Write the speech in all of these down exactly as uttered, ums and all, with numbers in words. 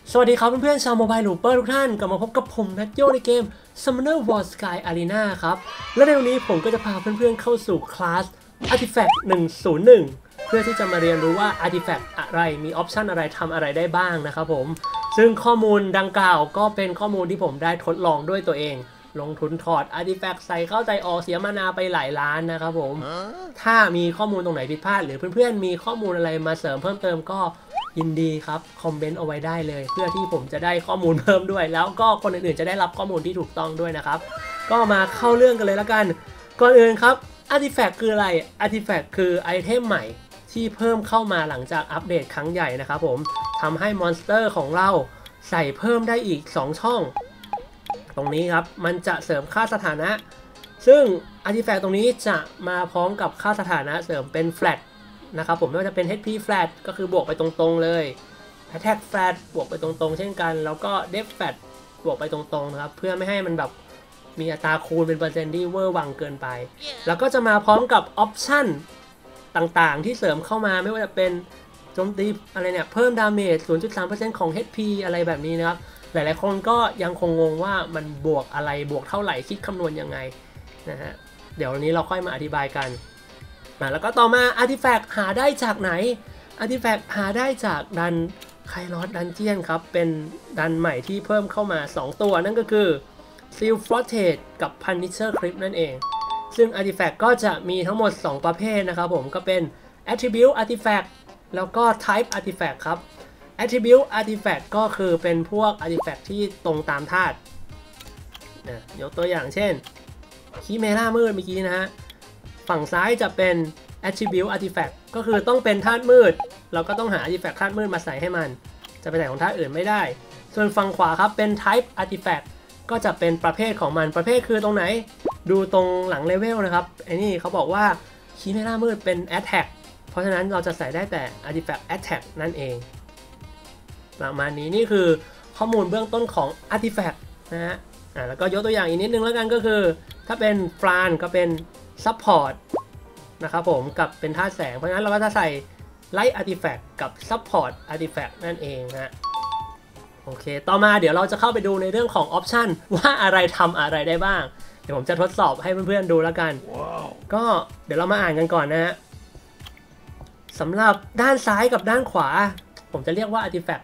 สวัสดีครับเพื่อนๆชาวโมบายลูเปอร์ทุกท่านกลับมาพบกับผมนัทโยในเกม Summoner War Sky Arena ครับและในวันนี้ผมก็จะพาเพื่อนๆเข้าสู่คลาส Artifact หนึ่งศูนย์หนึ่งเพื่อที่จะมาเรียนรู้ว่า Artifact อะไรมีออปชันอะไรทำอะไรได้บ้างนะครับผมซึ่งข้อมูลดังกล่าวก็เป็นข้อมูลที่ผมได้ทดลองด้วยตัวเองลงทุนถอด Artifact ใส่เข้าใจออกเสียมานาไปหลายล้านนะครับผมถ้ามีข้อมูลตรงไหนผิดพลาดหรือเพื่อนๆมีข้อมูลอะไรมาเสริมเพิ่มเติมก็ยินดีครับคอมเมนต์เอาไว้ได้เลยเพื่อที่ผมจะได้ข้อมูลเพิ่มด้วยแล้วก็คนอื่นๆจะได้รับข้อมูลที่ถูกต้องด้วยนะครับก็มาเข้าเรื่องกันเลยละกันก่อนอื่นครับ Artifact คืออะไร Artifact คือไอเทมใหม่ที่เพิ่มเข้ามาหลังจากอัปเดตครั้งใหญ่นะครับผมทำให้มอนสเตอร์ของเราใส่เพิ่มได้อีกสองช่องตรงนี้ครับมันจะเสริมค่าสถานะซึ่ง Artifact ตรงนี้จะมาพร้อมกับค่าสถานะเสริมเป็น flatนะครับผมไม่ว่าจะเป็น เอช พี flat ก็คือบวกไปตรงๆเลย attack flat บวกไปตรงๆเช่นกันแล้วก็ def flat บวกไปตรงๆนะครับเพื่อไม่ให้มันแบบมีอัตราคูณเป็นเปอร์เซ็นต์ที่เวอร์วังเกินไป yeah. แล้วก็จะมาพร้อมกับออปชั่นต่างๆที่เสริมเข้ามาไม่ว่าจะเป็นโจมตีอะไรเนี่ยเพิ่มดาเมจ ศูนย์จุดสามเปอร์เซ็นต์ ของ เอช พี อะไรแบบนี้นะครับหลายๆคนก็ยังคงงงว่ามันบวกอะไรบวกเท่าไหร่คิดคำนวณยังไงนะฮะเดี๋ยววันนี้เราค่อยมาอธิบายกันแล้วก็ต่อมา Artifact หาได้จากไหน Artifact หาได้จากดันไคลอสดันเจียนครับเป็นดันใหม่ที่เพิ่มเข้ามาสองตัวนั่นก็คือ Seal Flotage กับ Punisher Crypt นั่นเองซึ่ง Artifact ก็จะมีทั้งหมดสองประเภทนะครับผมก็เป็น Attribute Artifact แล้วก็ Type Artifact ครับ Attribute Artifact ก็คือเป็นพวก Artifact ที่ตรงตามธาตุยกตัวอย่างเช่นคิเมรามืดเมื่อกี้นะฮะฝั่งซ้ายจะเป็น attribute artifact ก็คือต้องเป็นธาตุมืดเราก็ต้องหา artifact ธาตุมืดมาใส่ให้มันจะไปใส่ของธาตุอื่นไม่ได้ส่วนฝั่งขวาครับเป็น type artifact ก็จะเป็นประเภทของมันประเภทคือตรงไหนดูตรงหลังเลเวลนะครับไอ้นี่เขาบอกว่าคีเมรามืดเป็น attack เพราะฉะนั้นเราจะใส่ได้แต่ artifact attack นั่นเองประมาณนี้นี่คือข้อมูลเบื้องต้นของ artifact นะฮะอ่าแล้วก็ยกตัวอย่างอีกนิดนึงแล้วกันก็คือถ้าเป็นฟรานก็เป็นซัพพอร์ตนะครับผมกับเป็นธาตุแสงเพราะฉะนั้นเราก็จะใส่ Light Artifact กับ Support Artifact นั่นเองนะโอเคต่อมาเดี๋ยวเราจะเข้าไปดูในเรื่องของออปชันว่าอะไรทำอะไรได้บ้างเดี๋ยวผมจะทดสอบให้เพื่อนๆดูแล้วกัน wow. ก็เดี๋ยวเรามาอ่านกันก่อนนะฮะสำหรับด้านซ้ายกับด้านขวาผมจะเรียกว่า Artifact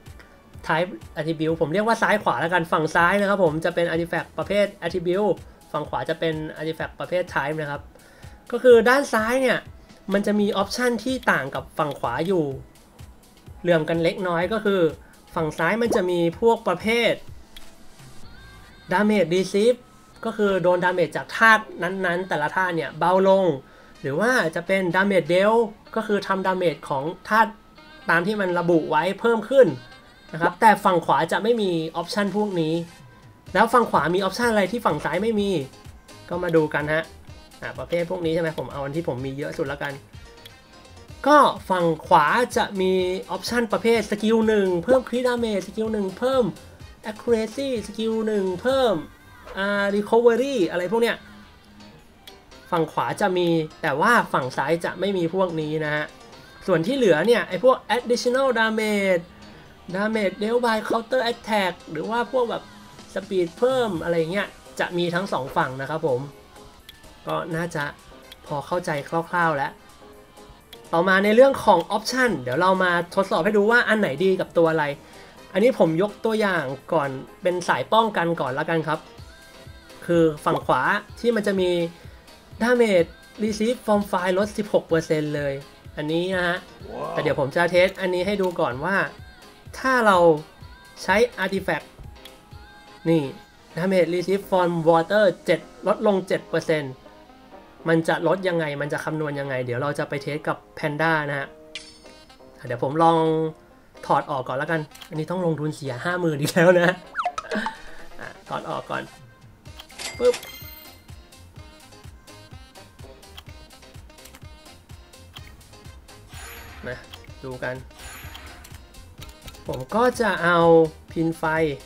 Type Attribute ผมเรียกว่าซ้ายขวาแล้วกันฝั่งซ้ายนะครับผมจะเป็น Artifact ประเภท Attributeฝั่งขวาจะเป็น Artifact ประเภท Type นะครับก็คือด้านซ้ายเนี่ยมันจะมีออปชันที่ต่างกับฝั่งขวาอยู่เหลื่อมกันเล็กน้อยก็คือฝั่งซ้ายมันจะมีพวกประเภท Damage Receive ก็คือโดนดาเมจจากธาตุนั้นๆแต่ละธาตุเนี่ยเบาลงหรือว่าจะเป็น Damage Deal ก็คือทำดาเมจของธาตุตามที่มันระบุไว้เพิ่มขึ้นนะครับแต่ฝั่งขวาจะไม่มีออปชันพวกนี้แล้วฝั่งขวามีออปชันอะไรที่ฝั่งซ้ายไม่มีก็มาดูกันฮะอ่าประเภทพวกนี้ใช่ไหมผมเอาอันที่ผมมีเยอะสุดแล้วกันก็ฝั่งขวาจะมีออปชันประเภทสกิลหนึ่งเพิ่มคริตดาเมจสกิลหนึ่งเพิ่ม accuracy สกิลหนึ่งเพิ่มอ่า recovery อะไรพวกเนี้ยฝั่งขวาจะมีแต่ว่าฝั่งซ้ายจะไม่มีพวกนี้นะฮะส่วนที่เหลือเนี่ยไอพวก additional damage damage dealt by counter attack หรือว่าพวกแบบสปีดเพิ่มอะไรเงี้ยจะมีทั้งสองฝั่งนะครับผมก็น่าจะพอเข้าใจคร่าวๆแล้วต่อมาในเรื่องของออปชันเดี๋ยวเรามาทดสอบให้ดูว่าอันไหนดีกับตัวอะไรอันนี้ผมยกตัวอย่างก่อนเป็นสายป้องกันก่อนแล้วกันครับคือฝั่งขวาที่มันจะมี damage receive from fire ลด สิบหกเปอร์เซ็นต์ เลยอันนี้นะฮะ wow. แต่เดี๋ยวผมจะเทสอันนี้ให้ดูก่อนว่าถ้าเราใช้ artifact นี่ damage receive from water เจ็ดลดลง เจ็ดเปอร์เซ็นต์ มันจะลดยังไงมันจะคำนวณยังไงเดี๋ยวเราจะไปเทสกับ Panda นะฮะเดี๋ยวผมลองถอดออกก่อนแล้วกันอันนี้ต้องลงทุนเสีย ห้าหมื่น อีกแล้วนะถอดออกก่อนปึ๊บมาดูกันผมก็จะเอาพินไฟ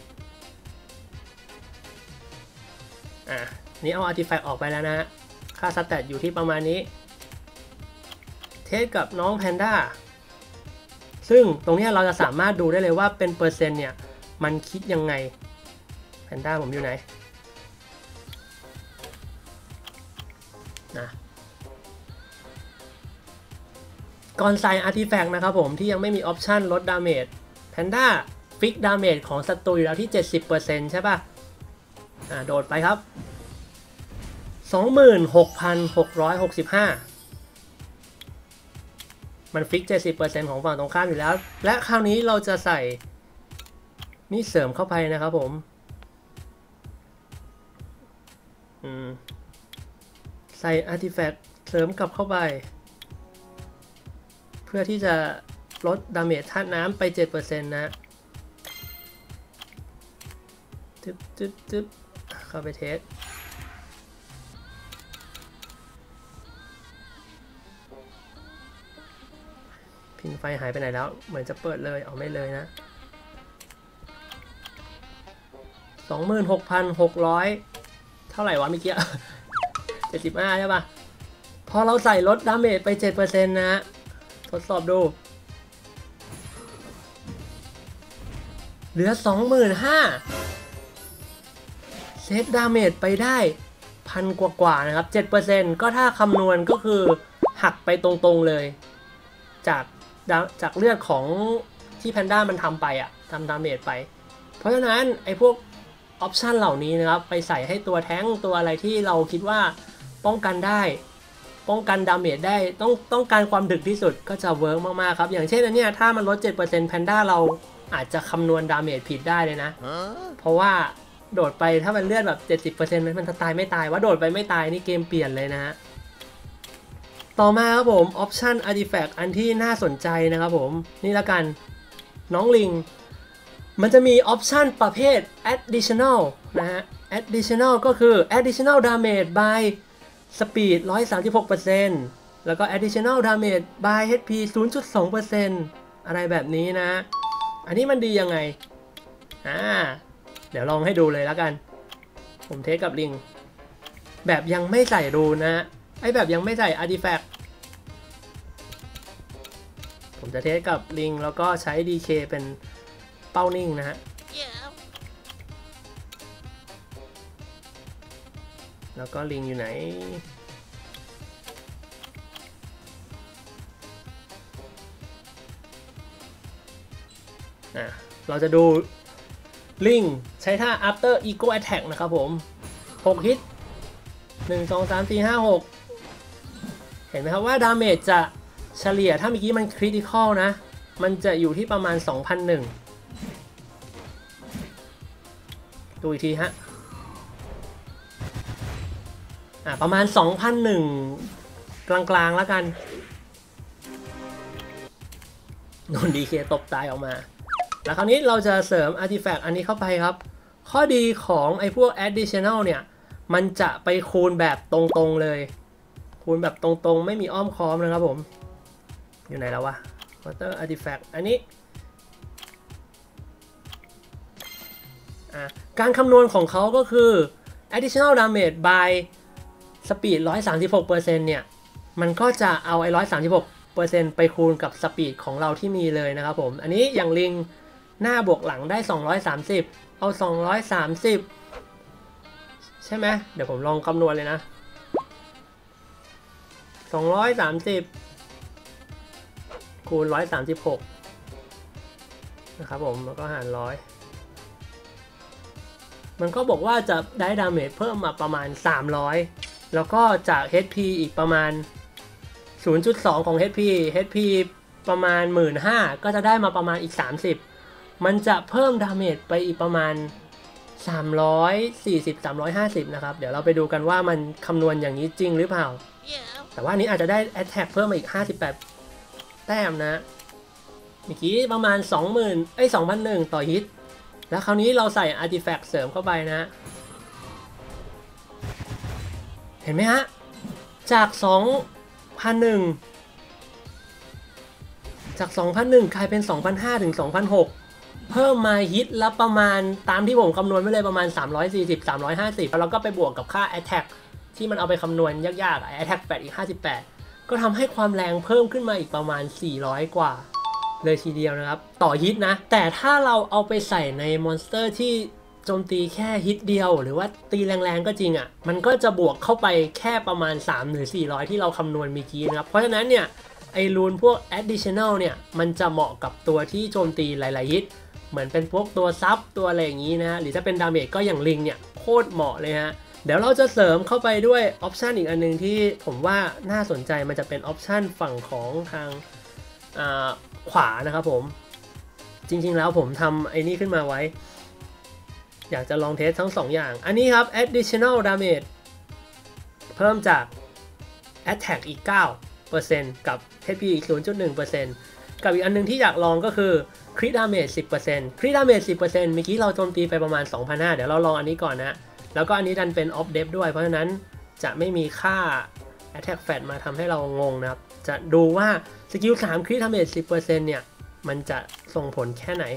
อ่ะนี่เอา Artifact ออกไปแล้วนะฮะค่าสแตทอยู่ที่ประมาณนี้เทสกับน้องแพนด้าซึ่งตรงนี้เราจะสามารถดูได้เลยว่าเป็นเปอร์เซ็นต์เนี่ยมันคิดยังไงแพนด้าผมอยู่ไหนนะก่อนใส่อาร์ติแฟกต์นะครับผมที่ยังไม่มีออปชันลดดาเมจแพนด้าฟิกดาเมจของศัตรูอยู่แล้วที่ เจ็ดสิบเปอร์เซ็นต์ ใช่ป่ะอ่าโดดไปครับ สองหมื่นหกพันหกร้อยหกสิบห้า มันฟิก เจ็ดสิบเปอร์เซ็นต์ ของฝั่งตรงข้ามอยู่แล้วและคราวนี้เราจะใส่นี่เสริมเข้าไปนะครับผมอืมใส่อาร์ติแฟกต์เสริมกลับเข้าไปเพื่อที่จะลดดาเมจธาตุน้ำไป เจ็ดเปอร์เซ็นต์ นะจึ๊บจึ๊บจึ๊บเข้าไปเทสพินไฟหายไปไหนแล้วเหมือนจะเปิดเลยเอาไม่เลยนะ สองหมื่นหกพันหกร้อย เท่าไหร่วะเมื่อกี้ เจ็ดสิบห้าใช่ป่ะพอเราใส่ลดดาเมจไป เจ็ดเปอร์เซ็นต์ นะทดสอบดูเหลือ สองหมื่นห้าพัน เซฟดาเมจไปได้พันกว่าๆนะครับ เจ็ดเปอร์เซ็นต์ ก็ถ้าคำนวณก็คือหักไปตรงๆเลยจากจากเลือดของที่แพนด้ามันทำไปอะทำดาเมจไปเพราะฉะนั้นไอ้พวกออปชันเหล่านี้นะครับไปใส่ให้ตัวแท้งตัวอะไรที่เราคิดว่าป้องกันได้ป้องกันดาเมจได้ต้องต้องการความดึกที่สุดก็จะเวิร์กมากๆครับอย่างเช่นอันเนี้ยถ้ามันลด เจ็ดเปอร์เซ็นต์ แพนด้าเราอาจจะคำนวณดาเมจผิดได้เลยนะ เพราะว่าโดดไปถ้ามันเลือดแบบ เจ็ดสิบเปอร์เซ็นต์ มันจะตายไม่ตายว่าโดดไปไม่ตายนี่เกมเปลี่ยนเลยนะฮะต่อมาครับผมออปชันอาร์ติแฟกต์อันที่น่าสนใจนะครับผมนี่ละกันน้องลิงมันจะมีออปชันประเภท additional นะฮะ additional ก็คือ additional damage by speed หนึ่งร้อยสามสิบหกเปอร์เซ็นต์ แล้วก็ additional damage by เอช พี ศูนย์จุดสองเปอร์เซ็นต์ อะไรแบบนี้นะอันนี้มันดียังไงอ่าเดี๋ยวลองให้ดูเลยแล้วกันผมเทสกับลิงแบบยังไม่ใส่รูนะไอแบบยังไม่ใส่ artifact ผมจะเทสกับลิงแล้วก็ใช้ ดี เค เป็นเป้านิ่งนะฮะ yeah. แล้วก็ลิงอยู่ไหนอ่ะเราจะดูลิงใช้ท่า after ego attack นะครับผมหกฮิตหนึ่ง สอง สาม สี่ ห้า หกเห็นไหมครับว่าดาเมจจะเฉลี่ยถ้าเมื่อกี้มันคริติคอลนะมันจะอยู่ที่ประมาณ สองพันหนึ่ง ดูอีกทีฮะอ่ะประมาณ สองพันหนึ่ง กลางๆแล้วกันโดน ดี เค ตบตายออกมาแล้วคราวนี้เราจะเสริม artifact อันนี้เข้าไปครับข้อดีของไอ้พวก additional เนี่ยมันจะไปคูณแบบตรงๆเลยคูณแบบตรงๆไม่มีอ้อมค้อมนะครับผมอยู่ไหนแล้ววะ water artifact อันนี้การคำนวณของเขาก็คือ additional damage by speed หนึ่งร้อยสามสิบหกเปอร์เซ็นต์ เนี่ยมันก็จะเอาไอ้หนึ่งร้อยสามสิบหกเปอร์เซ็นต์ ไปคูณกับสปีดของเราที่มีเลยนะครับผมอันนี้อย่างลิงหน้าบวกหลังได้สองร้อยสามสิบเอาสองร้อยสามสิบใช่ไหมเดี๋ยวผมลองคำนวณเลยนะสองร้อยสามสิบคูณหนึ่งร้อยสามสิบหกนะครับผมแล้วก็หารร้อยมันก็บอกว่าจะได้ดาเมจเพิ่มมาประมาณสามร้อยแล้วก็จาก เอช พี อีกประมาณ ศูนย์จุดสอง ของ เอช พี เอช พี ประมาณ หนึ่งหมื่นห้าพัน ก็จะได้มาประมาณอีกสามสิบมันจะเพิ่มดาเมจไปอีกประมาณสามร้อยสี่สิบ สามร้อยห้าสิบนะครับเดี๋ยวเราไปดูกันว่ามันคำนวณอย่างนี้จริงหรือเปล่า yeah. แต่ว่านี้อาจจะได้ attack เพิ่มมาอีกห้าสิบแปดแต้มนะเมื่อกี้ประมาณ สองหมื่น เอ้ย สองพันหนึ่ง ต่อฮิตแล้วคราวนี้เราใส่ artifact เสริมเข้าไปนะเห็นไหมฮะจาก สองพันหนึ่ง จาก สองพันหนึ่ง กลายเป็น สองพันห้าร้อย ถึง สองพันหกร้อย เพิ่มมาฮิตละประมาณตามที่ผมคำนวณไว้เลยประมาณสามร้อยสี่สิบ สามร้อยห้าสิบแล้วเราก็ไปบวกกับค่า attack ที่มันเอาไปคำนวณยากๆ attack แปดอีกห้าสิบแปดก็ทำให้ความแรงเพิ่มขึ้นมาอีกประมาณสี่ร้อยกว่าเพเลยทีเดียวนะครับต่อฮิตนะแต่ถ้าเราเอาไปใส่ในมอนสเตอร์ที่โจมตีแค่ฮิตเดียวหรือว่าตีแรงๆก็จริงอะ่ะมันก็จะบวกเข้าไปแค่ประมาณสามหรือสี่ร้อยที่เราคำนวณเมื่อกี้นะครับเพราะฉะนั้นเนี่ยไอรูนพวก additional เนี่ยมันจะเหมาะกับตัวที่โจมตีหลายๆฮิตเหมือนเป็นพวกตัวซับตัวอะไรอย่างนี้นะหรือถ้าเป็นดาเมจก็อย่างลิงเนี่ยโคตรเหมาะเลยฮะเดี๋ยวเราจะเสริมเข้าไปด้วยออปชันอีกอันนึงที่ผมว่าน่าสนใจมันจะเป็นออปชันฝั่งของทางขวานะครับผมจริงๆแล้วผมทำไอ้นี่ขึ้นมาไว้อยากจะลองเทสทั้งสองอย่างอันนี้ครับ additional damage เพิ่มจาก attack อีก เก้าเปอร์เซ็นต์ กับ เอช พี อีก ศูนย์จุดหนึ่งเปอร์เซ็นต์ กับอีกอันนึงที่อยากลองก็คือ crit damage สิบเปอร์เซ็นต์ crit damage สิบเปอร์เซ็นต์ เมื่อกี้เราโจมตีไปประมาณ สองพันห้าร้อย เดี๋ยวเราลองอันนี้ก่อนนะแล้วก็อันนี้ดันเป็น off depth ด้วยเพราะฉะนั้นจะไม่มีค่า attack fat มาทำให้เรางงนะครับจะดูว่าสกิลสาม crit damage สิบเปอร์เซ็นต์ เนี่ยมันจะส่งผลแค่ไหน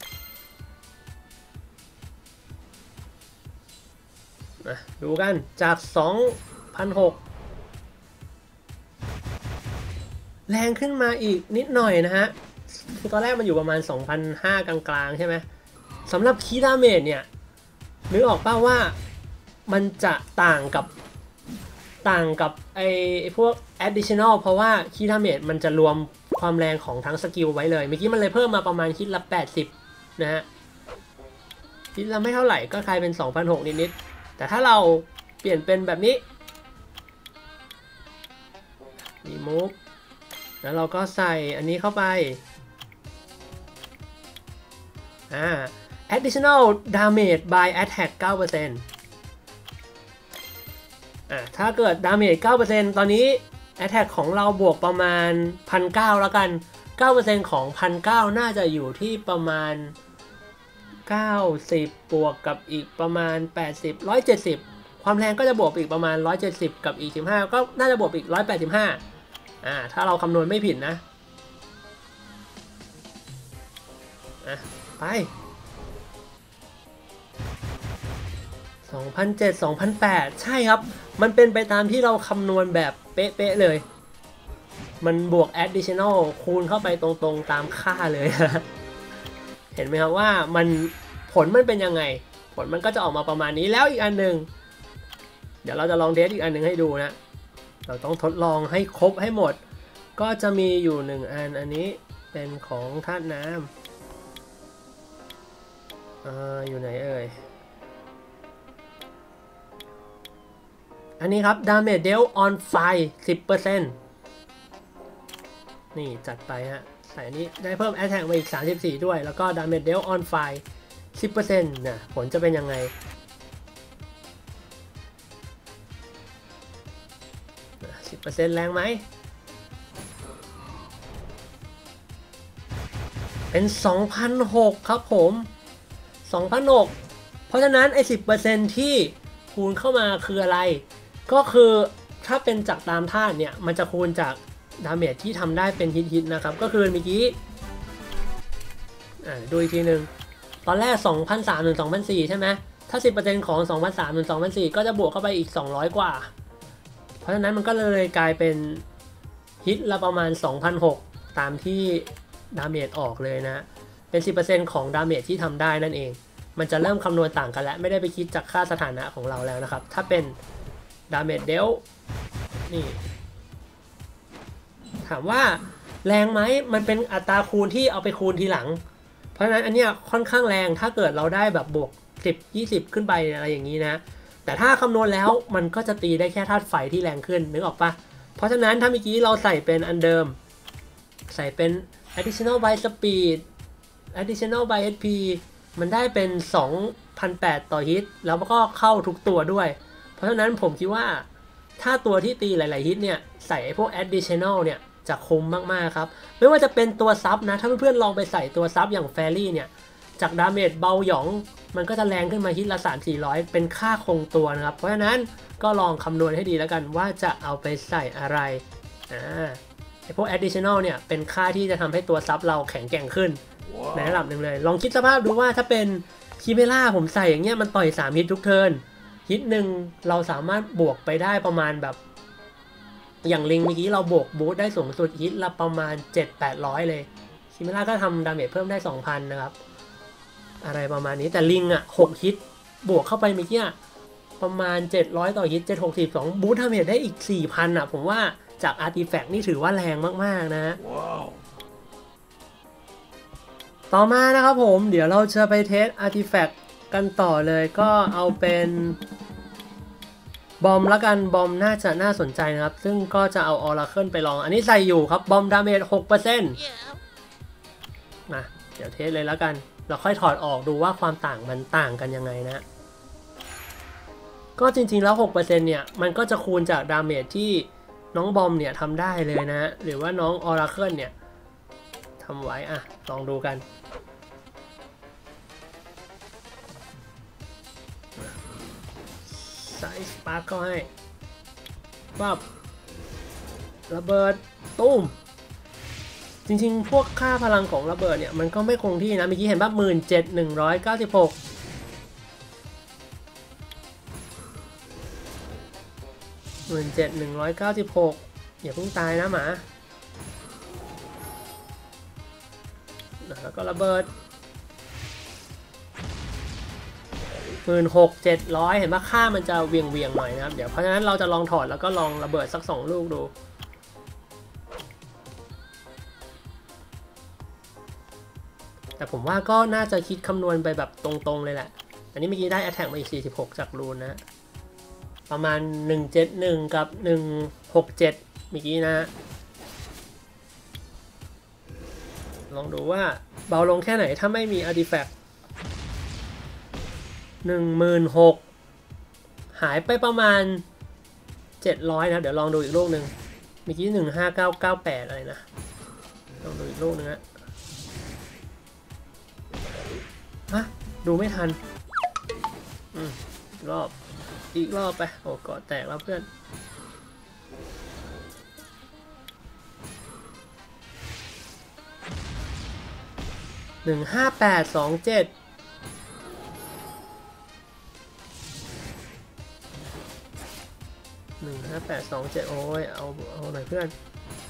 นะดูกันจาก สองพันหกร้อย แรงขึ้นมาอีกนิดหน่อยนะฮะคือตอนแรกมันอยู่ประมาณ สองพันห้าร้อย กลางๆใช่ไหมสำหรับคีดาเมจเนี่ยนึกออกป่าวว่ามันจะต่างกับต่างกับไอ้พวก additional เพราะว่าคีดาเมจมันจะรวมความแรงของทั้งสกิลไว้เลยเมื่อกี้มันเลยเพิ่มมาประมาณคิดละแปดสิบนะฮะคิดละไม่เท่าไหร่ก็กลายเป็น สองพันหกร้อย นิดๆแต่ถ้าเราเปลี่ยนเป็นแบบนี้ remove แล้วเราก็ใส่อันนี้เข้าไปอ่า additional damage by attack เก้าเปอร์เซ็นต์ อ่าถ้าเกิด damage เก้าเปอร์เซ็นต์ ตอนนี้ attack ของเราบวกประมาณ หนึ่งพันเก้าร้อย แล้วกัน เก้าเปอร์เซ็นต์ ของ หนึ่งพันเก้าร้อย น่าจะอยู่ที่ประมาณ เก้าสิบ บวกกับอีกประมาณ แปดสิบ หนึ่งร้อยเจ็ดสิบ ความแรงก็จะบวกอีกประมาณ หนึ่งร้อยเจ็ดสิบ กับอีก สิบห้า ก็น่าจะบวกอีก หนึ่งร้อยแปดสิบห้า อ่าถ้าเราคำนวณไม่ผิดนะอ่ะไป สองพันเจ็ด สองพันแปด ใช่ครับมันเป็นไปตามที่เราคำนวณแบบเป๊ะๆเลยมันบวก additional คูณเข้าไปตรงๆตามค่าเลย เห็นไหมครับว่ามันผลมันเป็นยังไงผลมันก็จะออกมาประมาณนี้แล้วอีกอันหนึ่งเดี๋ยวเราจะลองเทสอีกอันหนึ่งให้ดูนะเราต้องทดลองให้ครบให้หมดก็จะมีอยู่หนึ่งอันอันนี้เป็นของธาตุน้ำอ่าอยู่ไหนเอ่ยอันนี้ครับ damage dealt on fire สิบเปอร์เซ็นต์ นี่จัดไปฮะใส่อันนี้ได้เพิ่ม attack มาอีกสามสิบสี่ด้วยแล้วก็ damage dealt on fire สิบเปอร์เซ็นต์ นะผลจะเป็นยังไงสิบเปอร์เซ็นต์ แรงไหมเป็น สองพันหกร้อย ครับผม สองพันหกร้อย เพราะฉะนั้นไอ้ สิบเปอร์เซ็นต์ ที่คูณเข้ามาคืออะไรก็คือถ้าเป็นจากตามธาตุเนี่ยมันจะคูณจากดาเมจที่ทำได้เป็นฮิตๆนะครับก็คือเมื่อกี้อ่าดูอีกทีหนึ่งตอนแรก สองพันสามร้อย ถึง สองพันสี่ร้อย ใช่ไหมถ้า สิบเปอร์เซ็นต์ ของ สองพันสามร้อย ถึง สองพันสี่ร้อย ก็จะบวกเข้าไปอีกสองร้อยกว่าเพราะฉะนั้นมันก็เลยกลายเป็นฮิตละประมาณ สองพันหกร้อย ตามที่ดาเมจออกเลยนะเป็น สิบเปอร์เซ็นต์ ของดาเมจที่ทำได้นั่นเองมันจะเริ่มคำนวณต่างกันแล้วไม่ได้ไปคิดจากค่าสถานะของเราแล้วนะครับถ้าเป็น damage dealt นี่ถามว่าแรงไหมมันเป็นอัตราคูณที่เอาไปคูณทีหลังเพราะฉะนั้นอันเนี้ยค่อนข้างแรงถ้าเกิดเราได้แบบบวกสิบ ยี่สิบขึ้นไปอะไรอย่างนี้นะแต่ถ้าคำนวณแล้วมันก็จะตีได้แค่ธาตุไฟที่แรงขึ้นนึกออกปะเพราะฉะนั้นถ้าเมื่อกี้เราใส่เป็นอันเดิมใส่เป็น additional by speed additional by เอช พี มันได้เป็น สองพันแปดร้อย ต่อฮิตแล้วก็เข้าทุกตัวด้วยเพราะฉะนั้นผมคิดว่าถ้าตัวที่ตีหลายๆฮิตเนี่ยใส่พวก additional เนี่ยจะคุ้มมากๆครับไม่ว่าจะเป็นตัวซับนะถ้าเพื่อนๆลองไปใส่ตัวซับอย่างแฟรี่เนี่ยจากดาเมจเบาหยองมันก็จะแรงขึ้นมาฮิตละ สามถึงสี่ร้อย เป็นค่าคงตัวนะครับเพราะฉะนั้นก็ลองคำนวณให้ดีแล้วกันว่าจะเอาไปใส่อะไรอ่าไอพวก additional เนี่ยเป็นค่าที่จะทำให้ตัวซับเราแข็งแกร่งขึ้น wow. ในระดับหนึ่งเลยลองคิดสภาพดูว่าถ้าเป็นคิเมล่าผมใส่อย่างเงี้ยมันต่อยสามฮิตทุกเทิร์นฮิตหนึ่งเราสามารถบวกไปได้ประมาณแบบอย่างลิงเมื่อกี้เราบวกบูทได้สูงสุดฮิตละประมาณ เจ็ดถึงแปดร้อย เลยคิเมล่าก็ทำดาเมจเพิ่มได้ สองพัน นะครับอะไรประมาณนี้แต่ลิงอ่ะหกฮิตบวกเข้าไปเมื่อกี้ประมาณเจ็ดร้อยต่อฮิตเจ็ดร้อยหกสิบสองบูทดาเมจได้อีก สี่พัน อ่ะผมว่าจากอาร์ติแฟกต์นี่ถือว่าแรงมากๆนะ wow. ต่อมานะครับผมเดี๋ยวเราจะไปเทสอาร์ติแฟกต์กันต่อเลยก็เอาเป็นบอมละกันบอมน่าจะน่าสนใจนะครับซึ่งก็จะเอาออราเคิลไปลองอันนี้ใส่อยู่ครับบอมดาเมจ หกเปอร์เซ็นต์ นะเดี๋ยวเทสเลยแล้วกันเราค่อยถอดออกดูว่าความต่างมันต่างกันยังไงนะก็จริงๆแล้ว หกเปอร์เซ็นต์ เนี่ยมันก็จะคูณจากดาเมจที่น้องบอมเนี่ยทำได้เลยนะหรือว่าน้องออราเคิลเนี่ยทำไว้อ่ะลองดูกันใส่สปาร์คก็ให้ปั๊บระเบิดตุ้มจริงๆพวกค่าพลังของระเบิดเนี่ยมันก็ไม่คงที่นะเมื่อกี้เห็นป่ะหมื่นเจ็ดหนึ่งร้อยเก้าสิบหกหมื่นเจ็ดหนึ่งร้อยเก้าสิบหกอย่าเพิ่งตายนะหมาแล้วก็ระเบิดหมื่นหกเจ็ดร้อยเห็นป่ะค่ามันจะเวียงเวียงหน่อยนะครับเดี๋ยวเพราะฉะนั้นเราจะลองถอดแล้วก็ลองระเบิดสักสองลูกดูแต่ผมว่าก็น่าจะคิดคำนวณไปแบบตรงๆเลยแหละอันนี้เมื่อกี้ได้ attack มาอีกสี่สิบหกจากรูนนะประมาณหนึ่งเจ็ดหนึ่งกับหนึ่งหกเจ็ดเมื่อกี้นะลองดูว่าเบาลงแค่ไหนถ้าไม่มี artifact หนึ่งหมื่นหกหายไปประมาณเจ็ดร้อยนะเดี๋ยวลองดูอีกลูกหนึ่งเมื่อกี้หนึ่งห้าเก้าเก้าแปดอะไรนะลองดูอีกลูกนึงนะฮะดูไม่ทันอืมรอบอีกรอบไปโอ้กอดแตกแล้วเพื่อนหนึ่งห้าแปดสองเจ็ดหนึ่งห้าแปดสองเจ็ดโอ้ยเอาเอาหน่อยเพื่อน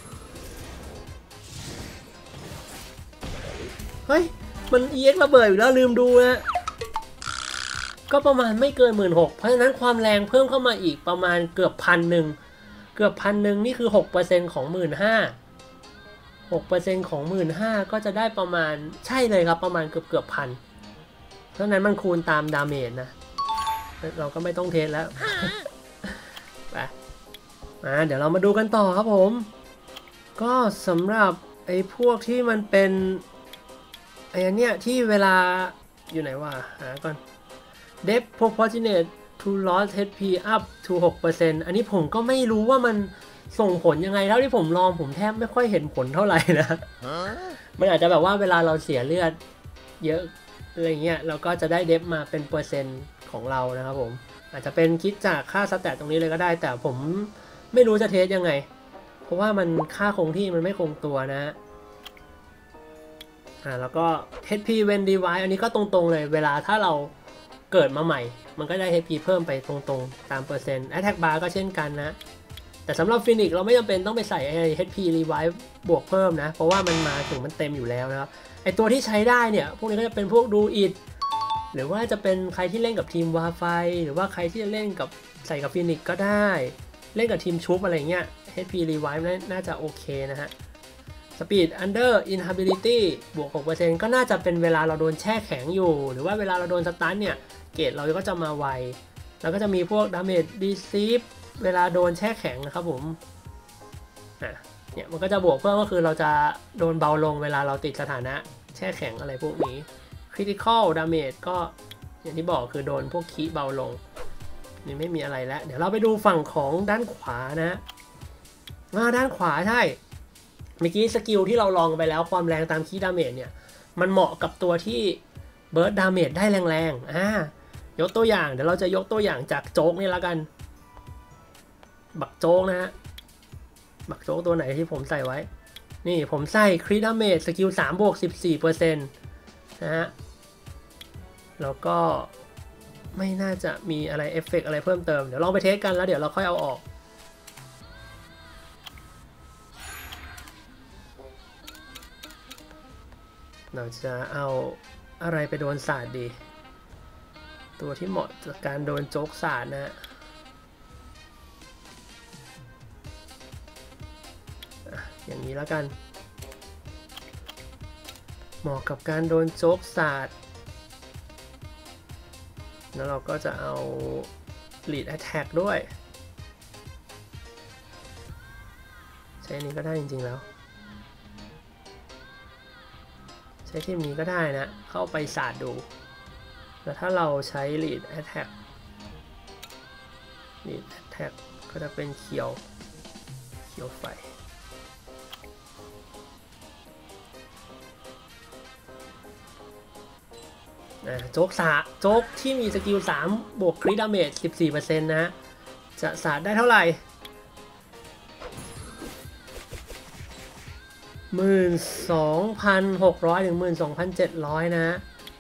เฮ้ยมัน อี เอ็กซ์ ระเบิดอยู่แล้วลืมดูนะก็ประมาณไม่เกินหมื่นหกเพราะฉะนั้นความแรงเพิ่มเข้ามาอีกประมาณเกือบพันหนึ่งเกือบพันหนึ่งนี่คือ หกเปอร์เซ็นต์ ของหมื่นห้า หกเปอร์เซ็นต์ ของหมื่นห้าก็จะได้ประมาณใช่เลยครับประมาณเกือบเกือบพันเพราะฉะนั้นมันคูณตามดาเมจนะเราก็ไม่ต้องเทสแล้วไปอ่าเดี๋ยวเรามาดูกันต่อครับผมก็สำหรับไอ้พวกที่มันเป็นไอ้เนี้ยที่เวลาอยู่ไหนวะหาก่อน Depth Proportionate to Loss เอช พี up to หกเปอร์เซ็นต์ อันนี้ผมก็ไม่รู้ว่ามันส่งผลยังไงเท่าที่ผมลองผมแทบไม่ค่อยเห็นผลเท่าไหร่นะ มันอาจจะแบบว่าเวลาเราเสียเลือดเยอะอะไรเงี้ยเราก็จะได้เดฟมาเป็นเปอร์เซ็นต์ของเรานะครับผมอาจจะเป็นคิดจากค่าสแตทตรงนี้เลยก็ได้แต่ผมไม่รู้จะเทสยังไงเพราะว่ามันค่าคงที่มันไม่คงตัวนะอ่าแล้วก็ เอช พี when device อันนี้ก็ตรงๆเลยเวลาถ้าเราเกิดมาใหม่มันก็ได้ เอช พี เพิ่มไปตรงๆตามเปอร์เซ็นต์ attack bar ก็เช่นกันนะแต่สำหรับฟินิกเราไม่จำเป็นต้องไปใส่ เอช พี revive บวกเพิ่มนะเพราะว่ามันมาถึงมันเต็มอยู่แล้วนะครับไอตัวที่ใช้ได้เนี่ยพวกนี้ก็จะเป็นพวกดูอิดหรือว่าจะเป็นใครที่เล่นกับทีมวาไฟหรือว่าใครที่จะเล่นกับใส่กับฟินิกก็ได้เล่นกับทีมชุบอะไรเงี้ย เอช พี revive น่าจะโอเคนะฮะ Speed under inhability บวก หกเปอร์เซ็นต์ ก็น่าจะเป็นเวลาเราโดนแช่แข็งอยู่หรือว่าเวลาเราโดนสตันเนี่ยเกรดเราก็จะมาไวแล้วก็จะมีพวก damage receive เวลาโดนแช่แข็งนะครับผมอ่ะเนี่ยมันก็จะบวกเพิ่มก็คือเราจะโดนเบาลงเวลาเราติดสถานะแช่แข็งอะไรพวกนี้ critical damage ก็อย่างที่บอกคือโดนพวกคีเบาลงนี่ไม่มีอะไรแล้วเดี๋ยวเราไปดูฝั่งของด้านขวานะมาด้านขวาใช่เมื่อกี้สกิลที่เราลองไปแล้วความแรงตามคีดาเมจเนี่ยมันเหมาะกับตัวที่เบิร์ดดาเมจได้แรงๆอ่ายกตัวอย่างเดี๋ยวเราจะยกตัวอย่างจากโจ๊กนี่แล้วกันบักโจ๊กนะฮะบักโจ๊กตัวไหนที่ผมใส่ไว้นี่ผมใส่คริดาเมจสกิลสามบวก สิบสี่เปอร์เซ็นต์ นะฮะแล้วก็ไม่น่าจะมีอะไรเอฟเฟกต์อะไรเพิ่มเติมเดี๋ยวลองไปเทสกันแล้วเดี๋ยวเราค่อยเอาออกเราจะเอาอะไรไปโดนสาดดีตัวที่เหมาะกับการโดนโจ๊กสาดนะฮะอย่างนี้แล้วกันเหมาะกับการโดนโจ๊กสาดแล้วเราก็จะเอา lead attack ด้วยใช้นี้ก็ได้จริงๆแล้วใช้ทีมนี้ก็ได้นะเข้าไปสาดดูแล้วถ้าเราใช้ lead attack lead attack ก็จะเป็นเขียวเขียวไฟโจ๊กสาโจ๊กที่มีสกิลสามบวกคริดาเมจ สิบสี่เปอร์เซ็นต์ นะฮะจะสาดได้เท่าไหร่ หนึ่งหมื่นสองพันหกร้อย ถึง หนึ่งหมื่นสองพันเจ็ดร้อย นะฮะ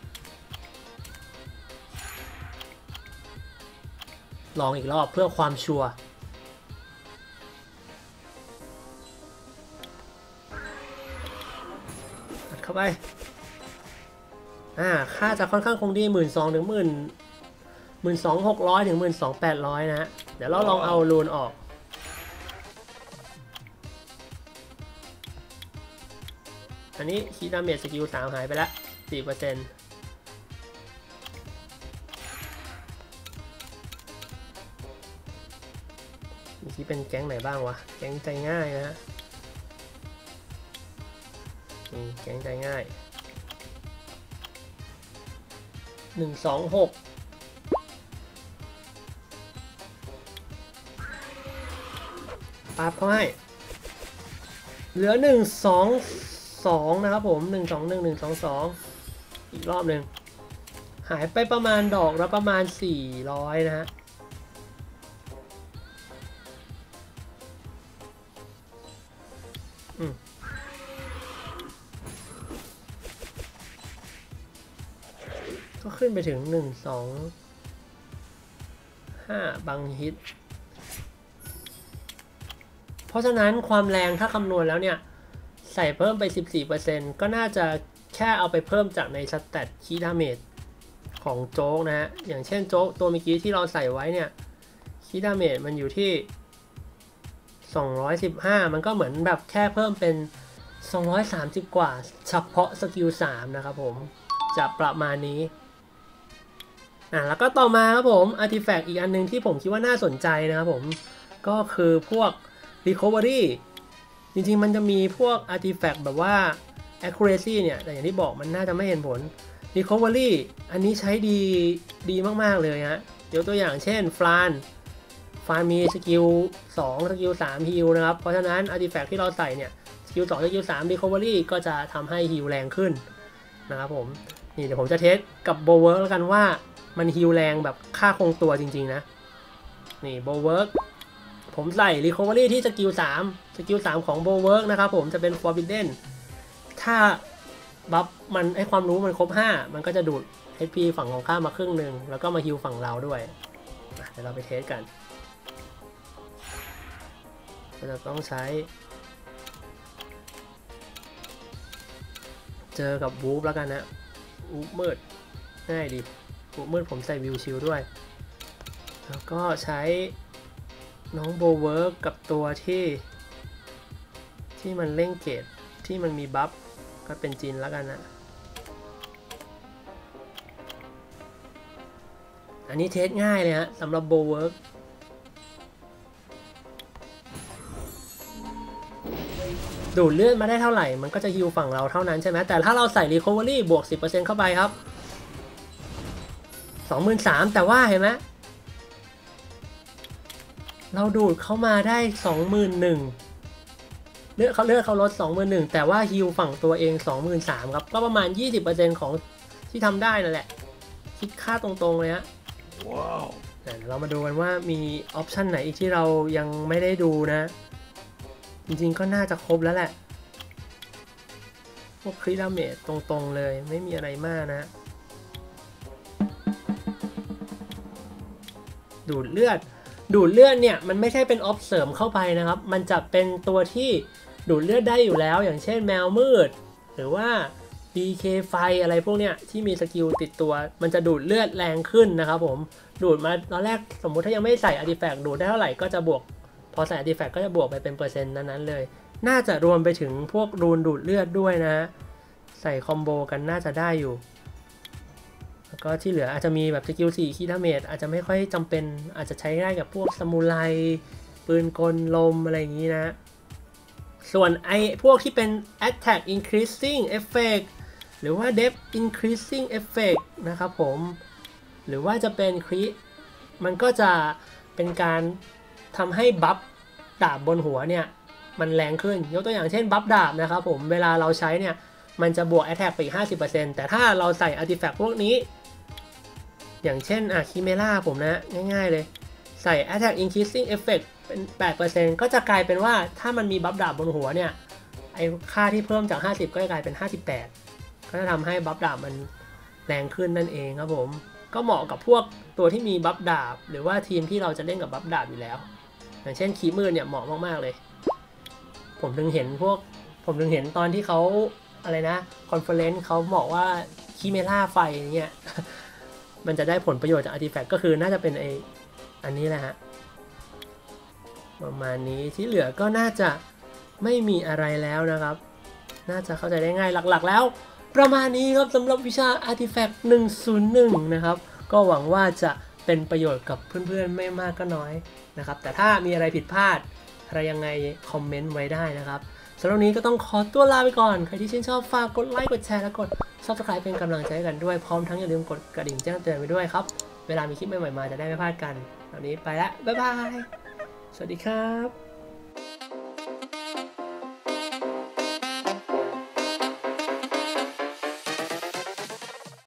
ลองอีกรอบเพื่อความชัวร์อัดเข้าไปอ่าค่าจะค่อนข้างคงที่ หนึ่งหมื่นสองพัน ถึง หนึ่งหมื่นสองพันหกร้อย ถึง หนึ่งหมื่นสองพันแปดร้อย นะฮะเดี๋ยวเราลองเอารูนออกอันนี้คีดาเมจสกิลสามหายไปแล้ว สี่เปอร์เซ็นต์ มีที่เป็นแก๊งไหนบ้างวะแก๊งใจง่ายนะฮะนี่แก๊งใจง่ายหนึ่งสองหกปั๊บเขาให้เหลือหนึ่งสองสองนะครับผมหนึ่งสองหนึ่ง หนึ่งสองสองอีกรอบหนึ่งหายไปประมาณดอกละประมาณสี่ร้อยนะฮะอืมก็ขึ้นไปถึงหนึ่งสองห้าบางฮิตเพราะฉะนั้นความแรงถ้าคำนวณแล้วเนี่ยใส่เพิ่มไป สิบสี่เปอร์เซ็นต์ ก็น่าจะแค่เอาไปเพิ่มจากในสแตทคีย์ดาเมจของโจ๊กนะฮะอย่างเช่นโจ๊กตัวเมื่อกี้ที่เราใส่ไว้เนี่ยคีย์ดาเมจมันอยู่ที่สองร้อยสิบห้ามันก็เหมือนแบบแค่เพิ่มเป็นสองร้อยสามสิบกว่าเฉพาะสกิลสามนะครับผมจะประมาณนี้อ่ะแล้วก็ต่อมาครับผมอาร์ติแฟกต์อีกอันนึงที่ผมคิดว่าน่าสนใจนะครับผมก็คือพวก recovery จริงๆมันจะมีพวก artifact แบบว่า accuracy เนี่ยแต่อย่างที่บอกมันน่าจะไม่เห็นผล recovery อันนี้ใช้ดีดีมากๆเลยฮะยกตัวอย่างเช่นฟลานฟลานมีสกิลสองสกิลสามฮีลนะครับเพราะฉะนั้น artifact ที่เราใส่เนี่ยสกิลสองสกิลสาม recovery ก็จะทำให้ฮีลแรงขึ้นนะครับผมนี่เดี๋ยวผมจะเทสกับโบเวิร์กแล้วกันว่ามันฮีลแรงแบบค่าคงตัวจริงๆนะนี่โบเวิร์กผมใส่ Recovery ที่สกิลสามสกิลสามของ Bulwark นะครับผมจะเป็น Forbidden ถ้าบัฟมันให้ความรู้มันครบห้ามันก็จะดูด เอช พี ฝั่งของข้ามมาครึ่งหนึ่งแล้วก็มาฮีลฝั่งเราด้วยเดี๋ยวเราไปเทสกันก็จะต้องใช้เจอกับวูฟแล้วกันนะวูฟมืดง่ายดีวูฟมืดผมใส่วิวชิลด้วยแล้วก็ใช้น้องโบเวิร์กกับตัวที่ที่มันเร่งเกตที่มันมีบัฟก็เป็นจินแล้วกันนะอันนี้เทสง่ายเลยฮะสำหรับโบเวิร์กดูดเลือดมาได้เท่าไหร่มันก็จะฮิลฝั่งเราเท่านั้นใช่ไหมแต่ถ้าเราใส่ Recovery บวก สิบเปอร์เซ็นต์ เข้าไปครับ สองหมื่นสามพัน แต่ว่าเห็นไหมเราดูดเข้ามาได้ สองหมื่นหนึ่งพัน เลือดเขาเลือดเขาลด สองหมื่นหนึ่งพัน แต่ว่าฮิลฝั่งตัวเอง สองหมื่นสามพัน ครับก็ประมาณ ยี่สิบเปอร์เซ็นต์ ของที่ทำได้นั่นแหละคิดค่าตรงๆเลยฮะว้าวเดี๋ยวเรามาดูกันว่ามีออปชันไหนอีกที่เรายังไม่ได้ดูนะจริงๆก็น่าจะครบแล้วแหละพวกคริดาเมจตรงๆเลยไม่มีอะไรมากนะดูดเลือดดูดเลือดเนี่ยมันไม่ใช่เป็นออฟเสริมเข้าไปนะครับมันจะเป็นตัวที่ดูดเลือดได้อยู่แล้วอย่างเช่นแมวมืดหรือว่าดี เค ไฟอะไรพวกเนี้ยที่มีสกิลติดตัวมันจะดูดเลือดแรงขึ้นนะครับผมดูดมาตอนแรกสมมุติถ้ายังไม่ใส่อาร์ติแฟกต์ดูดได้เท่าไหร่ก็จะบวกพอใส่อาร์ติแฟกต์ก็จะบวกไปเป็นเปอร์เซ็นต์นั้นๆเลยน่าจะรวมไปถึงพวกรูนดูดเลือดด้วยนะใส่คอมโบกันน่าจะได้อยู่แล้วก็ที่เหลืออาจจะมีแบบสกิลสี่คีย์ดาเมจอาจจะไม่ค่อยจำเป็นอาจจะใช้ได้กับพวกซามูไรปืนกลลมอะไรอย่างนี้นะส่วนไอพวกที่เป็น attack increasing effect หรือว่า depth increasing effect นะครับผมหรือว่าจะเป็นคริมันก็จะเป็นการทำให้บัฟดาบบนหัวเนี่ยมันแรงขึ้นยกตัวอย่างเช่นบัฟดาบนะครับผมเวลาเราใช้เนี่ยมันจะบวก attack ไปอีก ห้าสิบเปอร์เซ็นต์ แต่ถ้าเราใส่ artifact พวกนี้อย่างเช่นอะคิเมล่าผมนะง่ายๆเลยใส่ attack increasing effect เป็น แปดเปอร์เซ็นต์ ก็จะกลายเป็นว่าถ้ามันมีบัฟดาบบนหัวเนี่ยไอค่าที่เพิ่มจากห้าสิบก็จะกลายเป็นห้าสิบแปดก็จะทำให้บัฟดาบมันแรงขึ้นนั่นเองครับผมก็เหมาะกับพวกตัวที่มีบัฟดาบหรือว่าทีมที่เราจะเล่นกับบัฟดาบอยู่แล้วอย่างเช่นคีมืดเนี่ยเหมาะมากๆเลยผมถึงเห็นพวกผมถึงเห็นตอนที่เขาอะไรนะคอนเฟอเรนซ์เขาบอกว่าคีเมล่าไฟเนี่ยมันจะได้ผลประโยชน์จากอาร์ติแฟกต์ก็คือน่าจะเป็นไออันนี้แหละฮะประมาณนี้ที่เหลือก็น่าจะไม่มีอะไรแล้วนะครับน่าจะเข้าใจได้ง่ายหลักๆแล้วประมาณนี้ครับสำหรับวิชา Artifact หนึ่งศูนย์หนึ่งนะครับก็หวังว่าจะเป็นประโยชน์กับเพื่อนๆไม่มากก็น้อยนะครับแต่ถ้ามีอะไรผิดพลาดอะไรยังไงคอมเมนต์ไว้ได้นะครับสำหรับวันนี้ก็ต้องขอตัวลาไปก่อนใครที่ชื่นชอบฝากกดไลค์กดแชร์และกด Subscribe เป็นกำลังใจให้กันด้วยพร้อมทั้งอย่าลืมกดกระดิ่งแจ้งเตือนไว้ด้วยครับเวลามีคลิปใหม่ๆมาจะได้ไม่พลาดกันวันนี้ไปแล้วบ๊ายบายสวัสดีครับ